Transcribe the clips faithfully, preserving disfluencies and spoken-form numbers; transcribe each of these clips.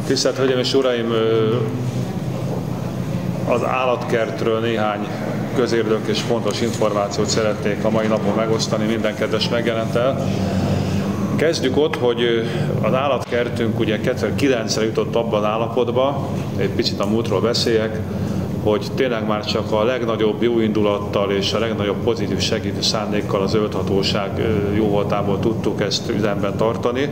Tisztelt Hölgyeim és Uraim! Az állatkertről néhány közérdekű és fontos információt szeretnék a mai napon megosztani minden kedves megjelentel. Kezdjük ott, hogy az állatkertünk ugye kétezer-kilencre jutott abban állapotba, egy picit a múltról beszéljek, hogy tényleg már csak a legnagyobb jóindulattal és a legnagyobb pozitív segítő szándékkal az zöldhatóság jóvoltából tudtuk ezt üzemben tartani,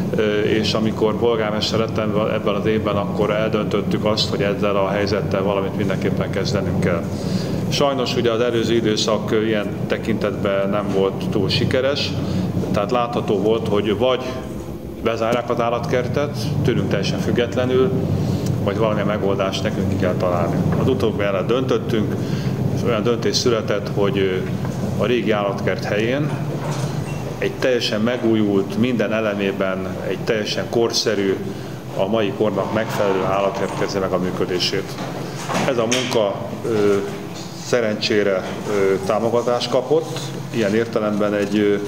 és amikor polgármester lettem ebben az évben, akkor eldöntöttük azt, hogy ezzel a helyzettel valamit mindenképpen kezdenünk kell. Sajnos ugye az előző időszak ilyen tekintetben nem volt túl sikeres, tehát látható volt, hogy vagy bezárják az állatkertet, tőlünk teljesen függetlenül, vagy valamilyen megoldást nekünk ki kell találni. Az utóbbi ellen döntöttünk, és olyan döntés született, hogy a régi állatkert helyén egy teljesen megújult, minden elemében egy teljesen korszerű, a mai kornak megfelelő állatkert kezdje meg a működését. Ez a munka ö, szerencsére ö, támogatást kapott, ilyen értelemben egy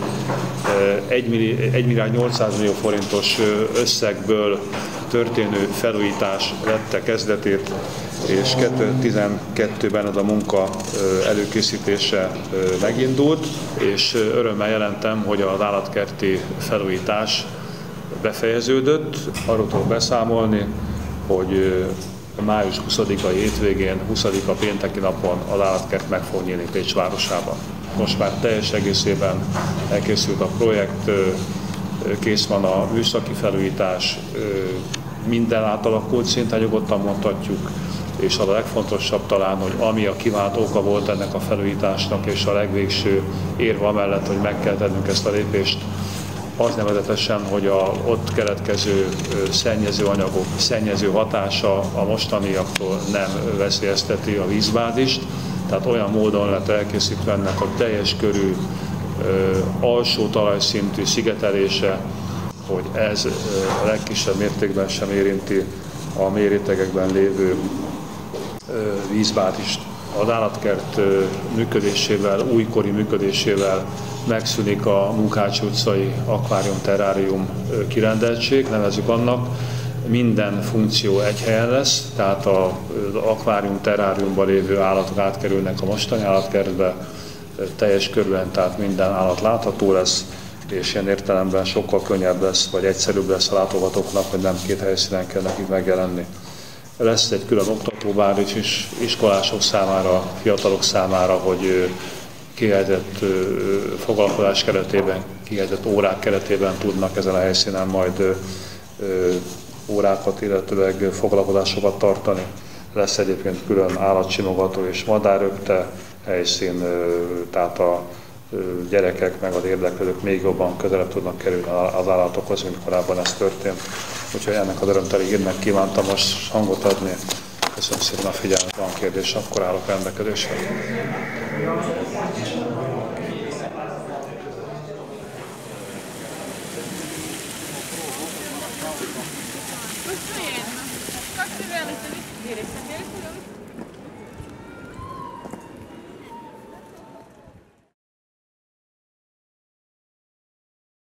egy milliárd nyolcszáz millió forintos összegből történő felújítás vette kezdetét, és kétezer-tizenkettőben ez a munka előkészítése megindult, és örömmel jelentem, hogy az állatkerti felújítás befejeződött. Arról tudok beszámolni, hogy május huszadikai hétvégén, huszadika pénteki napon az állatkert meg fog nyílni Pécs városában. Most már teljes egészében elkészült a projekt, kész van a műszaki felújítás, minden átalakult, szinte nyugodtan mondhatjuk, és a legfontosabb talán, hogy ami a kivált oka volt ennek a felújításnak, és a legvégső érve amellett, hogy meg kell tennünk ezt a lépést, az nevezetesen, hogy a ott keletkező szennyező anyagok, szennyező hatása a mostaniaktól nem veszélyezteti a vízbázist, tehát olyan módon lett elkészítve ennek a teljes körű alsó talajszintű szigetelése, hogy ez a legkisebb mértékben sem érinti a mély rétegekben lévő vízbázist. Az állatkert működésével, újkori működésével megszűnik a Munkácsi utcai akvárium-terrárium kirendeltség, nevezzük annak. Minden funkció egy helyen lesz, tehát az akvárium-terráriumban lévő állatok átkerülnek a mostani állatkertbe, teljes körülön, tehát minden állat látható lesz, és ilyen értelemben sokkal könnyebb lesz, vagy egyszerűbb lesz a látogatóknak, hogy nem két helyszínen kell nekik megjelenni. Lesz egy külön oktatóbázis is iskolások számára, fiatalok számára, hogy kihelyezett foglalkozás keretében, kihelyezett órák keretében tudnak ezen a helyszínen majd órákat, illetőleg foglalkozásokat tartani. Lesz egyébként külön állatsimogató és madárrögte helyszín, tehát a gyerekek meg az érdeklődők még jobban közelebb tudnak kerülni az állatokhoz, mint korábban ez történt. Úgyhogy ennek az örömteli hírnek kívántam most hangot adni. Köszönöm szépen a figyelmet, van kérdés, akkor állok rendelkezésre. Как ты реально, смотри, дверь, дверь,